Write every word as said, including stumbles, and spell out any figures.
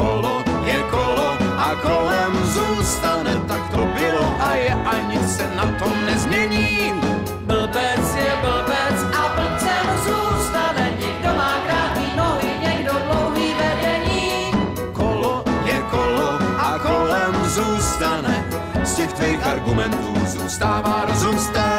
Kolo je kolo a kolem zůstane, tak to bylo a je a nic se na tom nezmění. Blbec je blbec a blbcem zůstane, někdo má krátký nohy, někdo dlouhý vedení. Kolo je kolo a kolem zůstane, z těch tvých argumentů zůstává rozum stát.